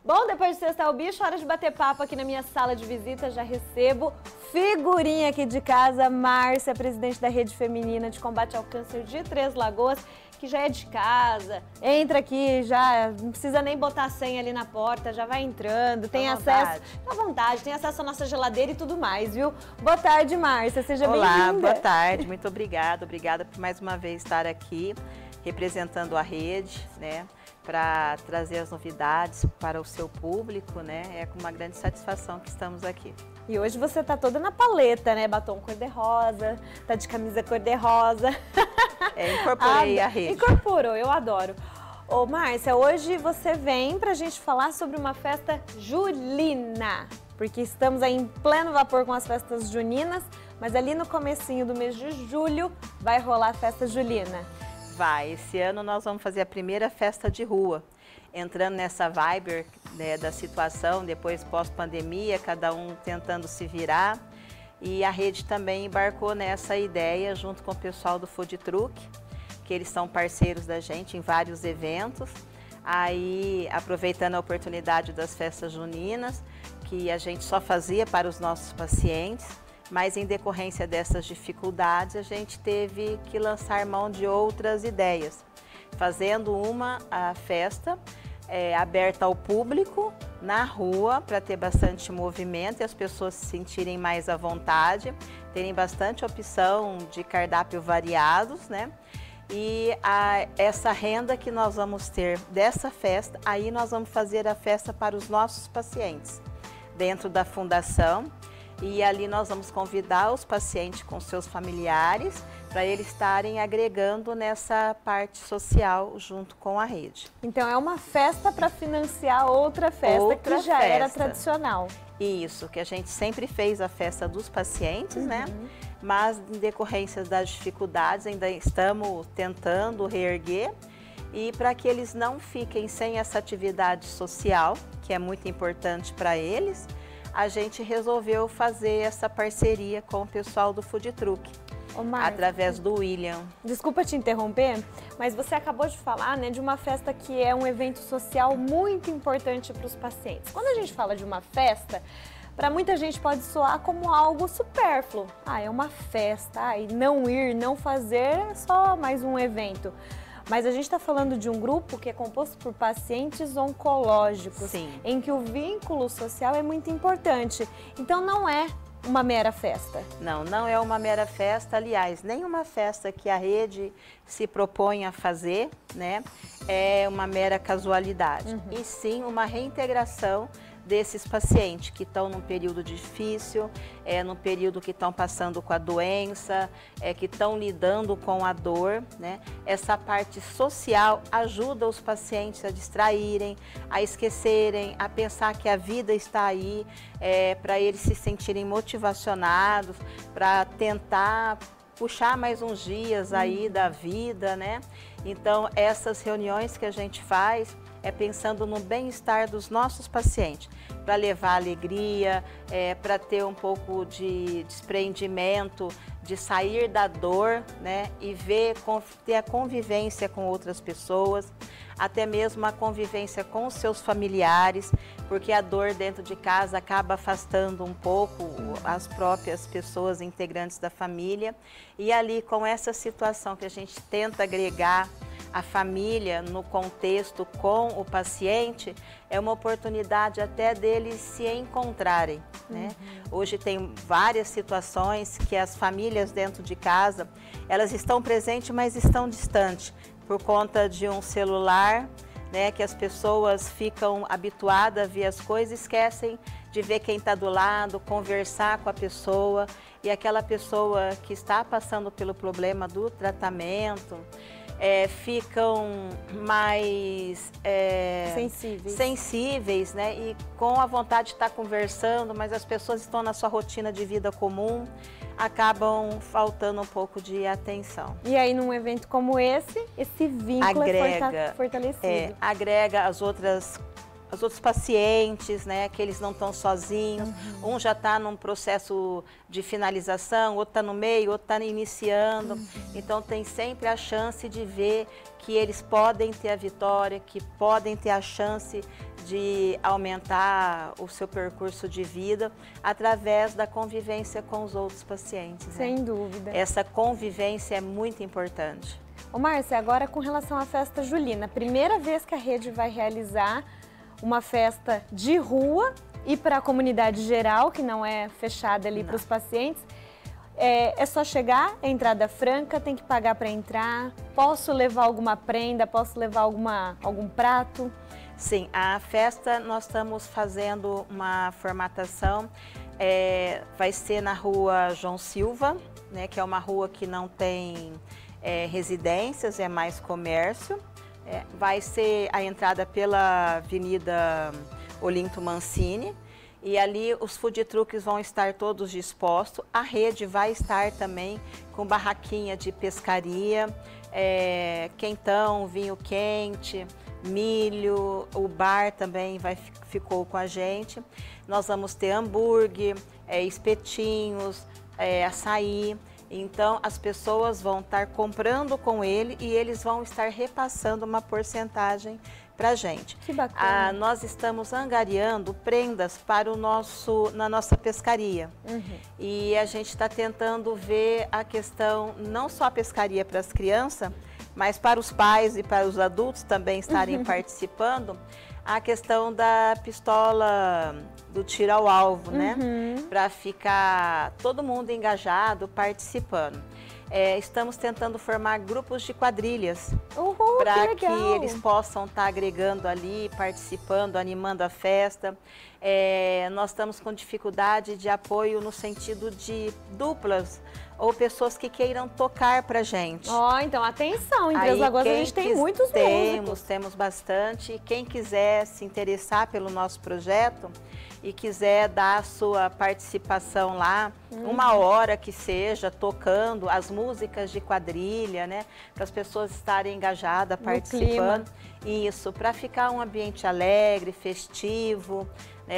Bom, depois de cestar o bicho, hora de bater papo aqui na minha sala de visita. Já recebo figurinha aqui de casa, Márcia, presidente da Rede Feminina de Combate ao Câncer de Três Lagoas, que já é de casa. Entra aqui, já não precisa nem botar a senha ali na porta, já vai entrando, tem acesso à vontade, tem acesso à nossa geladeira e tudo mais, viu? Boa tarde, Márcia, seja bem-vinda. Olá, boa tarde, muito obrigada por mais uma vez estar aqui representando a rede, né? Para trazer as novidades para o seu público, né? É com uma grande satisfação que estamos aqui. E hoje você tá toda na paleta, né? Batom cor-de-rosa, tá de camisa cor-de-rosa. Incorporei a rede. Incorporou, eu adoro. Ô, Márcia, hoje você vem pra gente falar sobre uma festa julina, porque estamos aí em pleno vapor com as festas juninas, mas ali no comecinho do mês de julho vai rolar a festa julina. Vai, esse ano nós vamos fazer a primeira festa de rua, entrando nessa vibe, né, da situação, depois pós-pandemia, cada um tentando se virar. E a rede também embarcou nessa ideia junto com o pessoal do Food Truck, que eles são parceiros da gente em vários eventos. Aí, aproveitando a oportunidade das festas juninas, que a gente só fazia para os nossos pacientes, mas em decorrência dessas dificuldades, a gente teve que lançar mão de outras ideias, fazendo a festa aberta ao público, na rua, para ter bastante movimento e as pessoas se sentirem mais à vontade, terem bastante opção de cardápio variados, né? E essa renda que nós vamos ter dessa festa, aí nós vamos fazer a festa para os nossos pacientes, dentro da fundação. E ali nós vamos convidar os pacientes com seus familiares para eles estarem agregando nessa parte social junto com a rede. Então é uma festa para financiar outra festa que já era tradicional. Isso, que a gente sempre fez a festa dos pacientes, né? Mas em decorrência das dificuldades ainda estamos tentando reerguer. E para que eles não fiquem sem essa atividade social, que é muito importante para eles, a gente resolveu fazer essa parceria com o pessoal do Food Truck, através do William. Desculpa te interromper, mas você acabou de falar, né, de uma festa que é um evento social muito importante para os pacientes. Quando a gente fala de uma festa, para muita gente pode soar como algo supérfluo. É uma festa, e não ir, não fazer é só mais um evento. Mas a gente está falando de um grupo que é composto por pacientes oncológicos, sim, em que o vínculo social é muito importante. Então não é uma mera festa. Não, não é uma mera festa. Aliás, nenhuma festa que a rede se propõe a fazer, né, é uma mera casualidade. E sim uma reintegração desses pacientes que estão num período difícil, num período que estão passando com a doença, que estão lidando com a dor, né? Essa parte social ajuda os pacientes a distraírem, a esquecerem, a pensar que a vida está aí, para eles se sentirem motivacionados, para tentar puxar mais uns dias aí da vida, né? Então, essas reuniões que a gente faz é pensando no bem-estar dos nossos pacientes, para levar alegria, para ter um pouco de desprendimento, de sair da dor, né? E ter a convivência com outras pessoas, até mesmo a convivência com os seus familiares, porque a dor dentro de casa acaba afastando um pouco as próprias pessoas integrantes da família. E ali, com essa situação que a gente tenta agregar a família no contexto com o paciente, é uma oportunidade até deles se encontrarem, né? Hoje tem várias situações que as famílias dentro de casa, elas estão presentes, mas estão distantes, por conta de um celular, né, que as pessoas ficam habituadas a ver as coisas, esquecem de ver quem está do lado, conversar com a pessoa, e aquela pessoa que está passando pelo problema do tratamento, ficam mais sensíveis, né? E com a vontade de estar conversando, mas as pessoas estão na sua rotina de vida comum, acabam faltando um pouco de atenção. E aí, num evento como esse vínculo é fortalecido. Agrega as outras os outros pacientes, né, que eles não estão sozinhos, um já está num processo de finalização, outro está no meio, outro está iniciando, então tem sempre a chance de ver que eles podem ter a vitória, que podem ter a chance de aumentar o seu percurso de vida através da convivência com os outros pacientes. Sem dúvida. Essa convivência é muito importante. Ô Márcia, agora com relação à festa julina, primeira vez que a rede vai realizar uma festa de rua e para a comunidade geral, que não é fechada ali para os pacientes. É só chegar, é entrada franca, tem que pagar para entrar. Posso levar alguma prenda, posso levar algum prato? Sim, a festa nós estamos fazendo uma formatação, vai ser na rua João Silva, né, que é uma rua que não tem residências, é mais comércio. Vai ser a entrada pela Avenida Olinto Mancini e ali os food trucks vão estar todos dispostos. A rede vai estar também com barraquinha de pescaria, quentão, vinho quente, milho, o bar também ficou com a gente. Nós vamos ter hambúrguer, espetinhos, açaí. Então, as pessoas vão estar comprando com ele e eles vão estar repassando uma porcentagem para a gente. Que bacana. Nós estamos angariando prendas para na nossa pescaria. E a gente está tentando ver a questão, não só a pescaria para as crianças, mas para os pais e para os adultos também estarem participando, a questão da pistola do tiro ao alvo, né? Para ficar todo mundo engajado, participando. Estamos tentando formar grupos de quadrilhas para que eles possam estar agregando ali, participando, animando a festa. Nós estamos com dificuldade de apoio no sentido de duplas ou pessoas que queiram tocar para a gente. Então atenção, em Três Lagoas a gente tem muitos músicos. Temos bastante. Quem quiser se interessar pelo nosso projeto e quiser dar a sua participação lá, uma hora que seja, tocando as músicas de quadrilha, né? Para as pessoas estarem engajadas, participando. Isso, para ficar um ambiente alegre, festivo,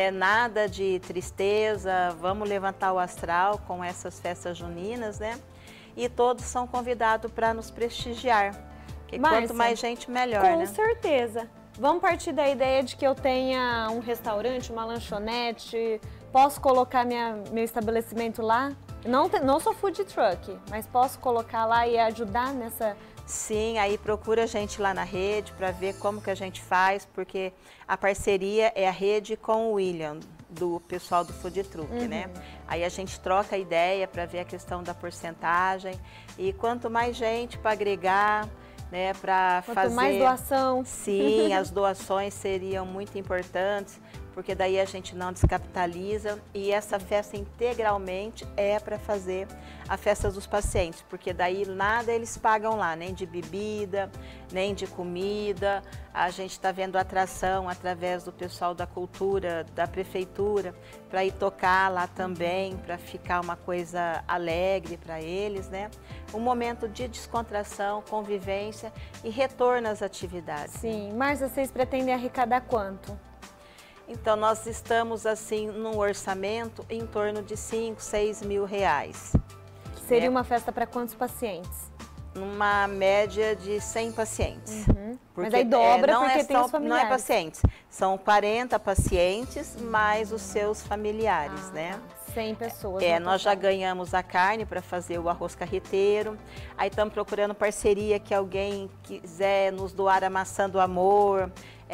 nada de tristeza, vamos levantar o astral com essas festas juninas, né? E todos são convidados para nos prestigiar, porque quanto mais gente, melhor, né? Com certeza. Vamos partir da ideia de que eu tenha um restaurante, uma lanchonete, posso colocar meu estabelecimento lá? Não sou food truck, mas posso colocar lá e ajudar nessa... Sim, aí procura a gente lá na rede para ver como que a gente faz, porque a parceria é a rede com o William, do pessoal do food truck, né? Aí a gente troca a ideia para ver a questão da porcentagem e quanto mais gente para agregar, né, para fazer... Quanto mais doação. Sim, as doações seriam muito importantes, porque daí a gente não descapitaliza e essa festa integralmente é para fazer a festa dos pacientes, porque daí nada eles pagam lá, nem de bebida, nem de comida. A gente está vendo atração através do pessoal da cultura, da prefeitura, para ir tocar lá também, para ficar uma coisa alegre para eles, né? Um momento de descontração, convivência e retorno às atividades. Sim. Márcia, vocês pretendem arrecadar quanto? Então, nós estamos, assim, num orçamento em torno de 5, 6 mil reais. Seria uma festa para quantos pacientes? Numa média de 100 pacientes. Mas aí dobra porque tem os familiares. Não é pacientes, são 40 pacientes mais os seus familiares, né? 100 pessoas. Nós já ganhamos a carne para fazer o arroz carreteiro. Aí estamos procurando parceria que alguém quiser nos doar a maçã do amor,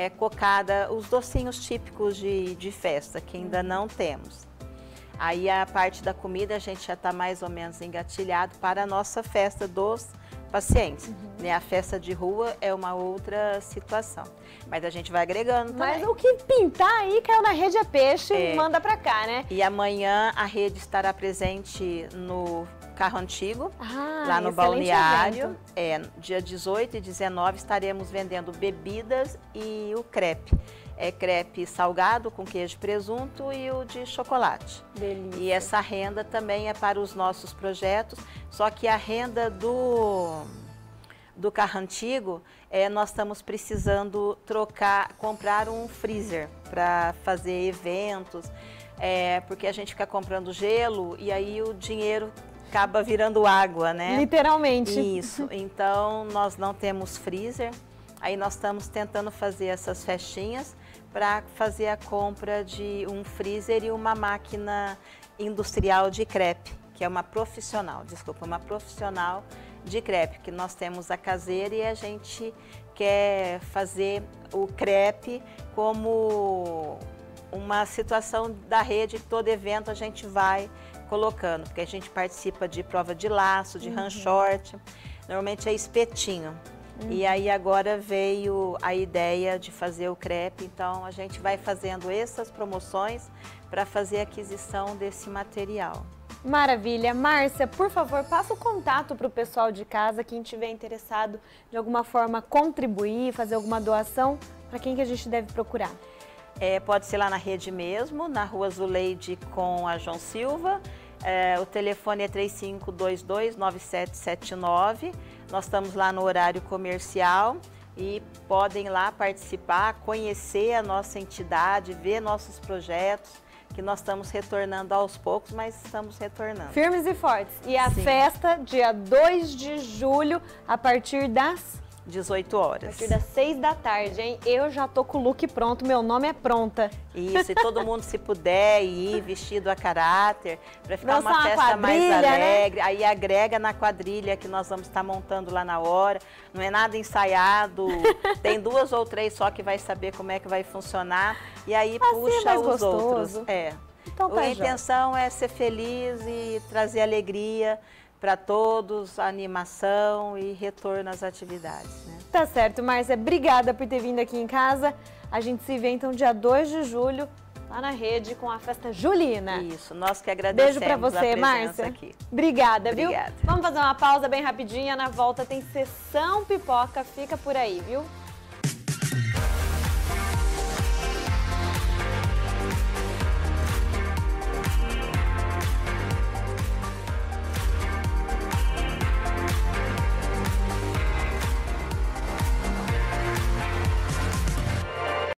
cocada, os docinhos típicos de festa, que ainda não temos. Aí a parte da comida a gente já está mais ou menos engatilhado para a nossa festa dos pacientes. Né? A festa de rua é uma outra situação, mas a gente vai agregando também. Mas o que pintar aí, caiu na rede é peixe, manda pra cá, né? E amanhã a rede estará presente no Carro Antigo, lá no balneário. Dia 18 e 19 estaremos vendendo bebidas e o crepe. Crepe salgado com queijo e presunto e o de chocolate. Delícia. E essa renda também é para os nossos projetos, só que a renda do do carro antigo, nós estamos precisando comprar um freezer para fazer eventos, porque a gente fica comprando gelo e aí o dinheiro acaba virando água, né? Literalmente. Isso, então nós não temos freezer, aí nós estamos tentando fazer essas festinhas para fazer a compra de um freezer e uma máquina industrial de crepe, que é uma profissional de crepe, que nós temos a caseira e a gente quer fazer o crepe como uma situação da rede, que todo evento a gente vai colocando, porque a gente participa de prova de laço, de run short, normalmente é espetinho. E aí agora veio a ideia de fazer o crepe, então a gente vai fazendo essas promoções para fazer a aquisição desse material. Maravilha. Márcia, por favor, passa o contato para o pessoal de casa, quem estiver interessado de alguma forma contribuir, fazer alguma doação, para quem que a gente deve procurar? Pode ser lá na rede mesmo, na Rua Zuleide com a João Silva. O telefone é 3522-9779. Nós estamos lá no horário comercial e podem lá participar, conhecer a nossa entidade, ver nossos projetos, que nós estamos retornando aos poucos, mas estamos retornando. Firmes e fortes. E a festa, dia 2 de julho, a partir das 18 horas. A partir das 6 da tarde, hein? Eu já tô com o look pronto, meu nome é Pronta. Isso, e todo mundo se puder ir vestido a caráter, para ficar Dançar uma festa mais alegre. Né? Aí agrega na quadrilha que nós vamos estar montando lá na hora. Não é nada ensaiado, tem 2 ou 3 só que vai saber como é que vai funcionar. E aí puxa os outros. Então, a intenção é ser feliz e trazer alegria para todos, a animação e retorno às atividades. Né? Tá certo, Márcia. Obrigada por ter vindo aqui em casa. A gente se vê então dia 2 de julho, lá na rede, com a festa julina. Isso, nós que agradecemos. Beijo pra você, Márcia. Aqui. Obrigada, viu? Obrigada. Vamos fazer uma pausa bem rapidinha. Na volta tem Sessão Pipoca. Fica por aí, viu?